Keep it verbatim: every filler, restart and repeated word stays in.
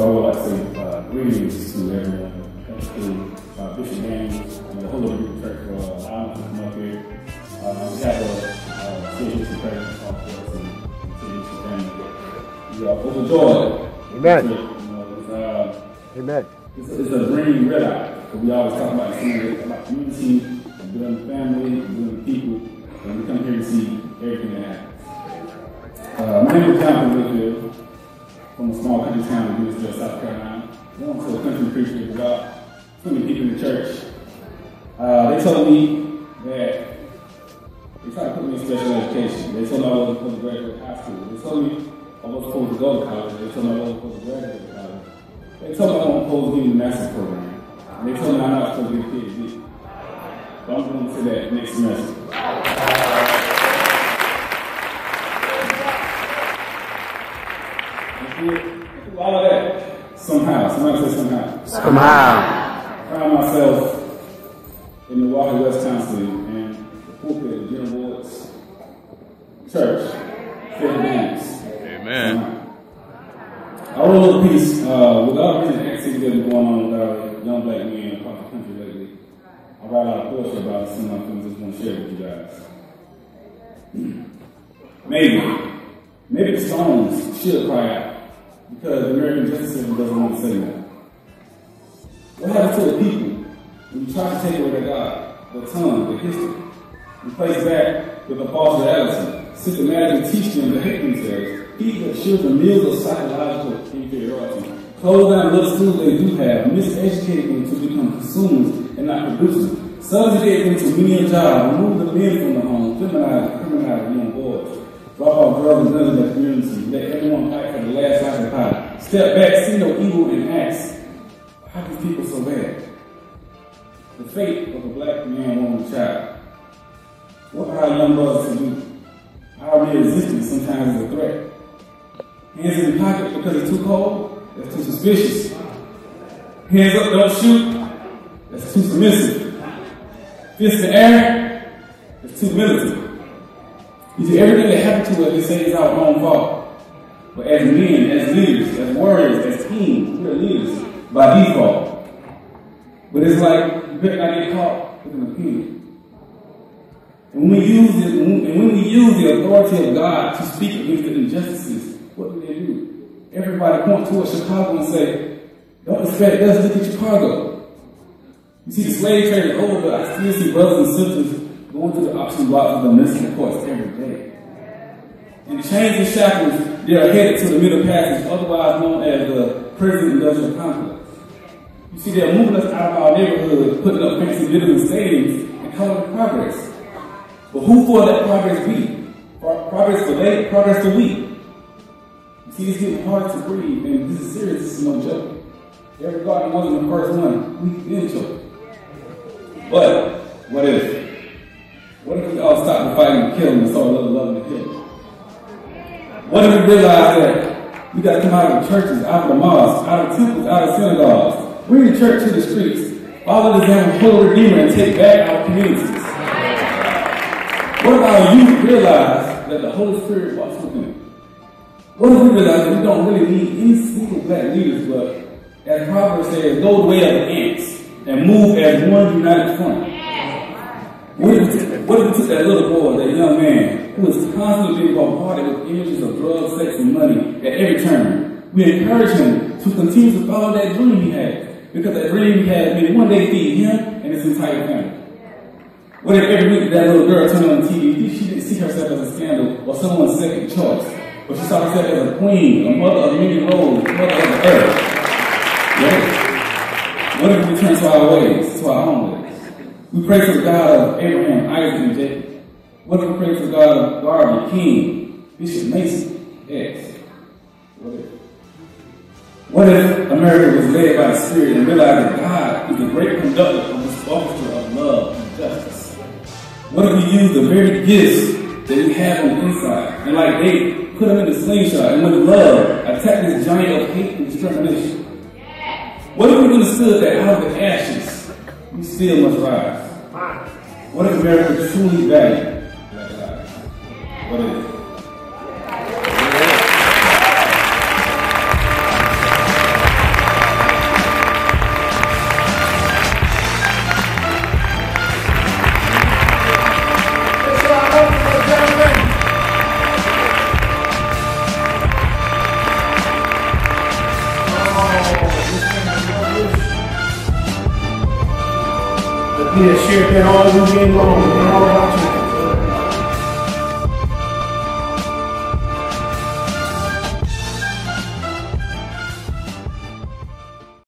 all, I would like to say uh, greetings to everyone, to uh, Bishop James and the whole of the church for uh, allowing us to come up here. Uh, we have a C H Mason prayer for us and C H Mason family. We are overjoyed. Amen. You know, it's, uh, Amen. It's, it's a dream red eye. We always talk about seeing about community, and building family, and building people, and we come here to see everything that happens. Uh, my name is Whitfield, from a small country town in Whitfield, South Carolina. Born to a country preacher with about twenty people in the church. Uh, they told me that they tried to put me in special education. They told me I wasn't supposed to graduate high school. They told me I wasn't supposed to go to college. They told me I wasn't supposed to graduate to college. They told me I wasn't supposed to be in the master's program. And they told me I'm not supposed to get a P H D. But I'm going to that next semester. Through all of that, somehow, somebody say somehow. Somehow. I found myself in Milwaukee, Wisconsin, and the pulpit of General Ward's church, Faith Dance. Amen. I wrote a piece uh, with all the recent activity that's been going on with our young black men across the country lately. I write out a poetry about it, some of my things I just want to share with you guys. Maybe, maybe the stones should cry out. Because the American justice system doesn't want to say that. What happens to the people when you try to take away their God, their tongue, their history, and place back with a false reality, systematically teach them to hate themselves, feed their children meals of psychological inferiority, close down little schools they do have, miseducate them to become consumers and not producers, subjugate them to menial jobs, remove the men from the home, feminize and criminalize young boys, drop off drugs and guns in the community, let everyone fight for the last life of power. Step back, see no evil and ask, how are these people so bad? The fate of a black man, woman, and child. What are our young brothers to do? Our mere existence sometimes is a threat. Hands in the pocket because it's too cold? That's too suspicious. Hands up, don't shoot? That's too submissive. Fist in the air? That's too militant. You see, everything that happened to us, they say, is our own fault. But as men, as leaders, as warriors, as teams, we're leaders by default. But it's like, you better not get caught with an opinion. And when we use it, and when we use the authority of God to speak against the injustices, what do they do? Everybody point towards Chicago and say, don't expect us to look at Chicago. You see, the slave trade is over, but I still see brothers and sisters going to the auction blocks of the municipal courts every day. And chains and shackles, they are headed to the middle passage, otherwise known as the prison industrial complex. You see, they're moving us out of our neighborhood, putting up fancy buildings and stadiums, and calling it progress. But who for that progress be? Progress for they, progress for we. You see, it's getting hard to breathe, and this is serious, this is no joke. Every garden wasn't the first one, we've been choking. But, what if? What if we all stop the fighting and killing and start loving, loving and killing? What if we realize that we got to come out of the churches, out of the mosques, out of temples, out of synagogues, bring the church to the streets, follow the example of Holy Redeemer, and take back our communities? What if our youth realize that the Holy Spirit walks with them? What if we realize that we don't really need any single black leaders, but as Proverbs says, go the way of the ants and move as one united front? What if, what if we took that little boy, that young man, who was constantly being bombarded with images of drugs, sex, and money at every turn? We encourage him to continue to follow that dream he had, because that dream he had may one day feed him and his entire family. What if every week that little girl turned on T V, she didn't see herself as a scandal or someone's second choice, but she saw herself as a queen, a mother of many roles, a mother of the earth? What if, what if we turn to our ways, to our own ways? We pray to the God of Abraham, Isaac, and Jacob. What if we pray to the God of Garvey, King, Bishop Mason, X? What if? What if America was led by the Spirit and realized that God is the great conductor of this orchestra of love and justice? What if we use the very gifts that we have on the inside and, like David, put them in the slingshot and with love attack this giant of hate and discrimination? What if we understood that out of the ashes, we still must rise? What if America truly valued black lives? What if? But we have shared that all weekend long, and all about you.